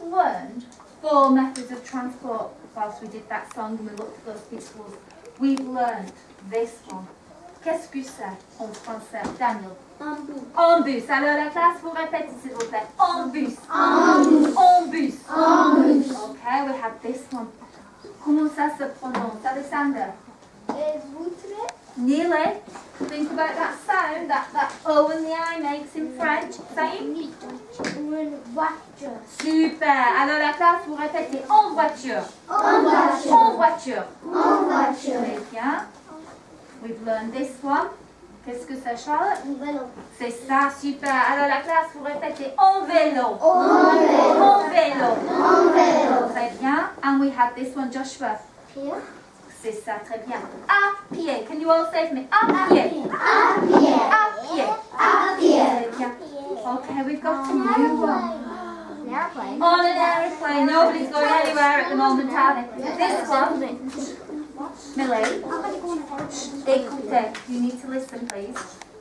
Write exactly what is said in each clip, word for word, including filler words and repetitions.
learned four methods of transport whilst we did that song and we looked at those vehicles. We've learned this one. Qu'est-ce que c'est en français, Daniel? En bus. En bus. Alors la classe, vous répétez s'il vous plaît. En bus. En bus. En bus. En bus. Okay, we have this one. Comment ça se prononce, Alexander? Voiture. Nearly. Think about that sound that that O and the I makes in French. Same. Une voiture. Super. Alors la classe, vous répétez en voiture. En voiture. En voiture. En voiture. Très bien. We've learned this one. Qu'est-ce que c'est, Charlotte? Un vélo. C'est ça, super. Alors la classe, vous répétez en vélo. En vélo. En vélo. En vélo. Très bien. And we have this one, Joshua. Pied. C'est ça, très bien. À pied. Can you all say for me? À pied. À pied. À pied. À pied. Très bien. Okay, we've got a new one. An airplane. On an aeroplane. Nobody's going anywhere at the moment, are they? This one. Millie, écoutez, you need to listen, please.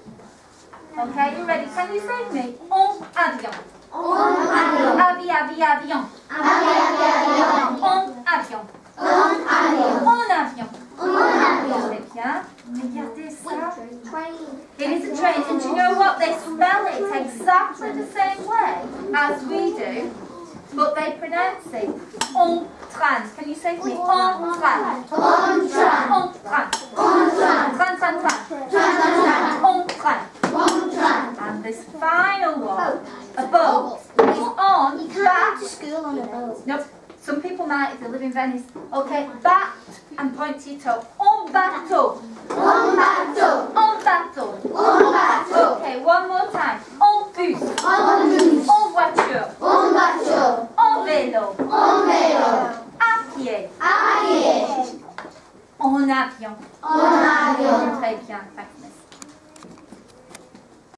Okay, you ready? Can you say to me? En avion. En avion. Avi, avi, avion. Avi, avi, avion. En avion. En avion. En avion. En avion. Très bien. Regardez ça. Train. It is a train, and do you know what? They spell it exactly the same way as we do, but they pronounce it en train. Can you say to me? En train. En train. En train. En train. Train, train, train. Train, train, train. En train. En train. And this final one, a boat, is on You can't back. go to school on a boat. Nope. Some people might if they live in Venice. Okay, back and point to your toe. En bateau. En bateau. En bateau. En bateau. Okay, one more time. En bus. En bus. En voiture. En voiture. En vélo. En vélo. À pied. À pied. En avion. En avion. Très bien. That's